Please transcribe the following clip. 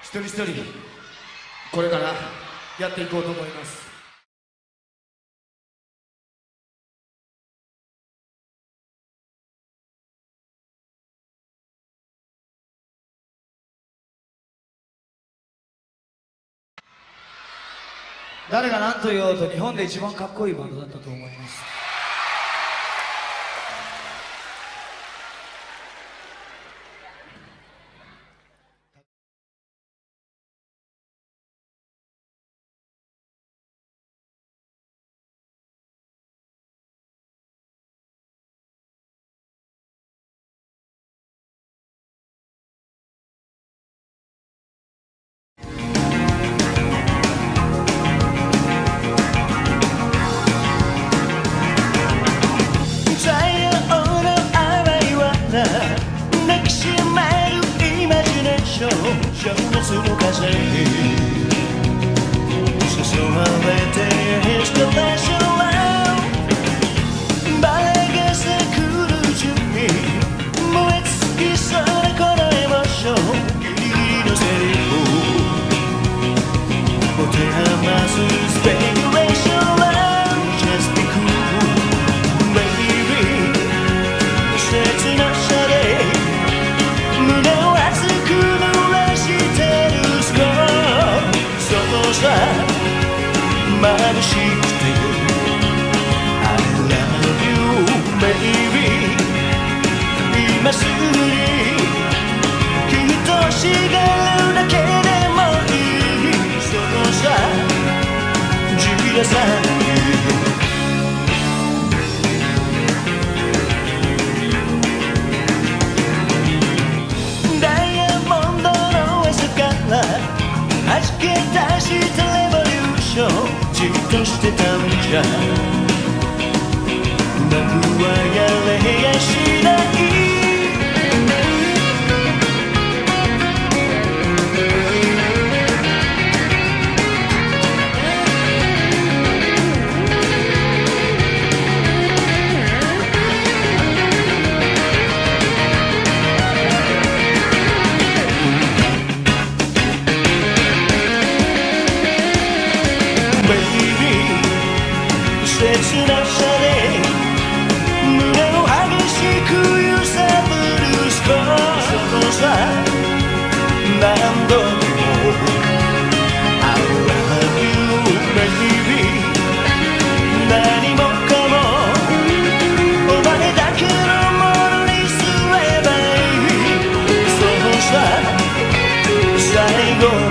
一人一人これからやっていこうと思います。誰が何と言おうと日本で一番かっこいいバンドだったと思います。情熱の風に誘われてエスカレーションバレが咲くる中に燃え尽きそうなこのエモーションギリギリのセリフ持て余すスペクレーション Just be cool baby 切なさで胸を熱く眩しくて I love you baby 今すぐにきっとしがるだけでもいいそうさじらさダイヤモンドの餌から弾け出したじっとしてたんじゃ僕はやれやしない切なさで胸を激しく揺さぶるスコアそのさ何度も I love you baby 何もかもお前だけのものにすればいいそのさ最後